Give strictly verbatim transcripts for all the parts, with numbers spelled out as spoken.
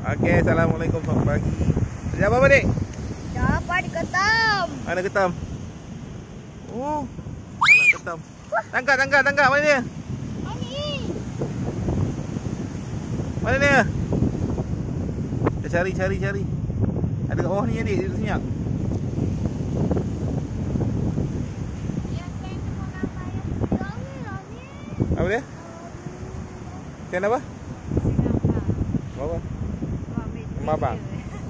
Okey, Assalamualaikum, selamat pagi. Kerja apa, adik? Dapat ketam. Mana ketam? Oh, mana ketam? Tangkap, tangkap, tangkap. Mana dia? Ani. Mana dia? Kita cari, cari, cari. Ada kat bawah ni, adik. Dia senyap. Apa dia? Sen apa? Apa? Rumah abang.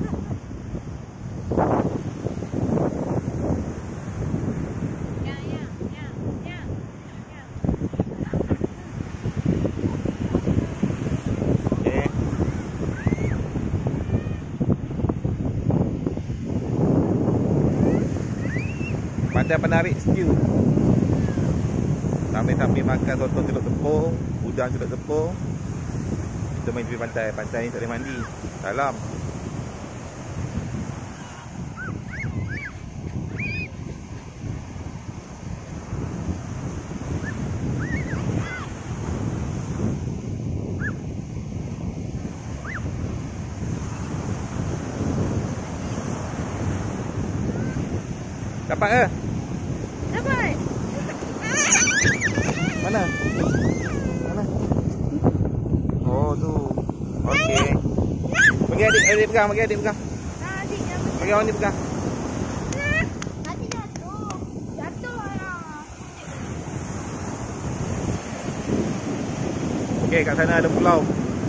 Pandai penarik stew. Sambil-sambil makan sotong celup tepung, udang celup tepung. Kita main tepi pantai. Pantai ni tak boleh mandi. Dalam. Dapat ke? Dapat. Mana? Mana? Oh tu. Okey. Bagi adik, adik pegang, bagi adik pegang. Nah, adik jangan. Bagi awak ni pegang. Nanti jatuh. Jatuh lah. Okey, kat sana ada pulau.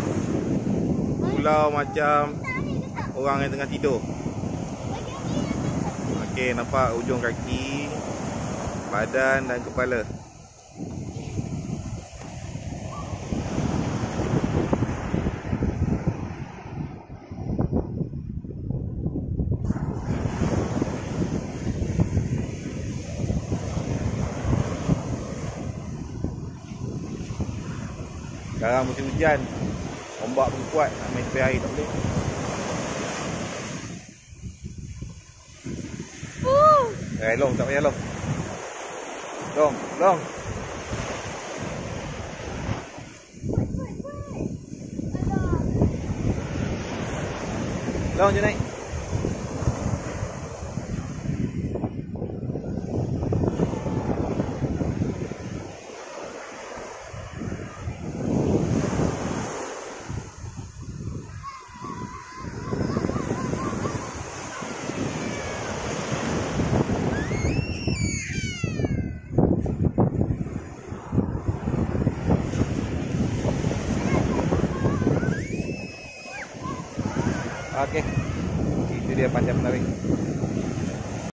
Pulau macam orang yang tengah tidur. Okey, nampak ujung kaki, badan dan kepala. Sekarang musim hujan, ombak pun kuat, nak main tepi air tak boleh. Uh. Eh, long, tak payah long. Long, long. Long je naik. Okey. Itu dia panjang menarik.